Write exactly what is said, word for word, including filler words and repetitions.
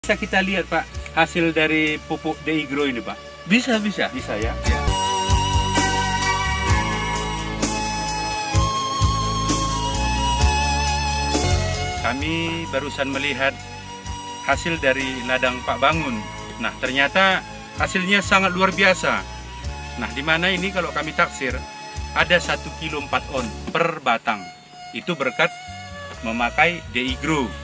Bisa kita lihat Pak hasil dari pupuk D I Grow ini Pak? Bisa, bisa. Bisa ya? Ya. Kami barusan melihat hasil dari ladang Pak Bangun. Nah ternyata hasilnya sangat luar biasa. Nah di mana ini kalau kami taksir ada satu kilo empat on per batang. Itu berkat memakai D I Grow.